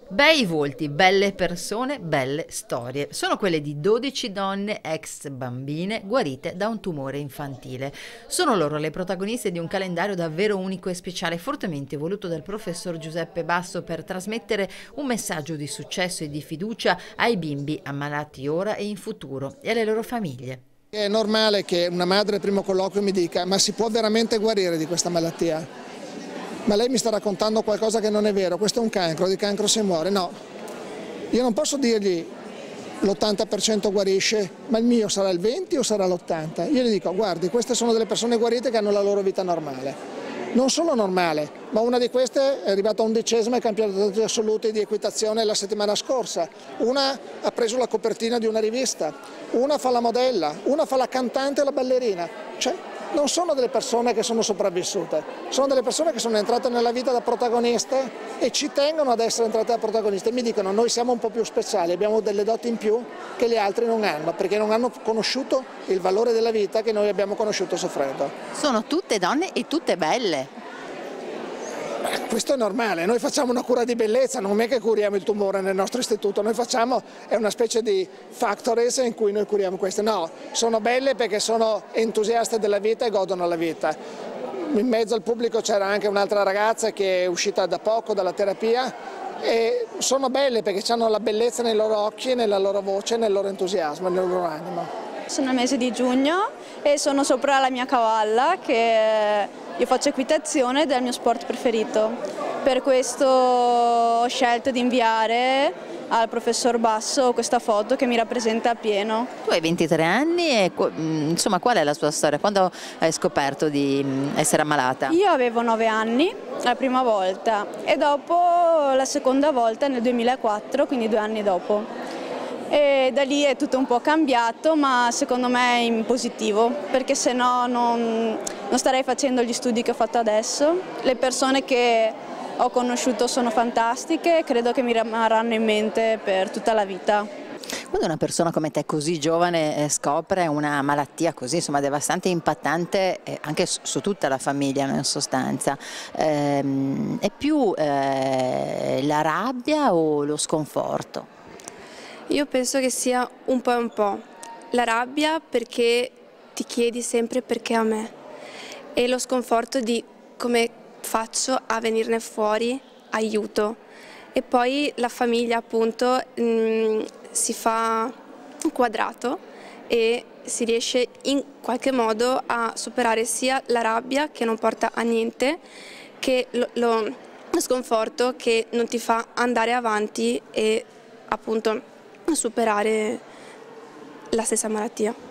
Bei volti, belle persone, belle storie. Sono quelle di 12 donne ex bambine guarite da un tumore infantile. Sono loro le protagoniste di un calendario davvero unico e speciale, fortemente voluto dal professor Giuseppe Basso per trasmettere un messaggio di successo e di fiducia ai bimbi ammalati ora e in futuro e alle loro famiglie. È normale che una madre al primo colloquio mi dica: ma si può veramente guarire di questa malattia? Ma lei mi sta raccontando qualcosa che non è vero, questo è un cancro, di cancro si muore. No, io non posso dirgli l'80% guarisce, ma il mio sarà il 20 o sarà l'80? Io gli dico: guardi, queste sono delle persone guarite che hanno la loro vita normale. Non solo normale, ma una di queste è arrivata a 11ª ai campionati assoluti di equitazione la settimana scorsa, una ha preso la copertina di una rivista, una fa la modella, una fa la cantante e la ballerina. Cioè, non sono delle persone che sono sopravvissute, sono delle persone che sono entrate nella vita da protagoniste e ci tengono ad essere entrate da protagoniste. Mi dicono: noi siamo un po' più speciali, abbiamo delle doti in più che gli altri non hanno, perché non hanno conosciuto il valore della vita che noi abbiamo conosciuto soffrendo. Sono tutte donne e tutte belle. Questo è normale, noi facciamo una cura di bellezza, non è che curiamo il tumore nel nostro istituto, è una specie di factories in cui noi curiamo queste. No, sono belle perché sono entusiaste della vita e godono la vita. In mezzo al pubblico c'era anche un'altra ragazza che è uscita da poco dalla terapia e sono belle perché hanno la bellezza nei loro occhi, nella loro voce, nel loro entusiasmo, nel loro animo. Sono al mese di giugno e sono sopra la mia cavalla, che io faccio equitazione ed è il mio sport preferito. Per questo ho scelto di inviare al professor Basso questa foto che mi rappresenta appieno. Tu hai 23 anni e insomma, qual è la tua storia? Quando hai scoperto di essere ammalata? Io avevo 9 anni la prima volta e dopo la seconda volta nel 2004, quindi 2 anni dopo. E da lì è tutto un po' cambiato, ma secondo me in positivo, perché se no non starei facendo gli studi che ho fatto adesso. Le persone che ho conosciuto sono fantastiche e credo che mi rimarranno in mente per tutta la vita. Quando una persona come te, così giovane, scopre una malattia così insomma devastante e impattante anche su tutta la famiglia, in sostanza, è più la rabbia o lo sconforto? Io penso che sia un po' e un po'. La rabbia perché ti chiedi sempre perché a me, e lo sconforto di come faccio a venirne fuori, aiuto. E poi la famiglia appunto si fa un quadrato e si riesce in qualche modo a superare sia la rabbia che non porta a niente, che lo sconforto che non ti fa andare avanti e appunto superare la stessa malattia.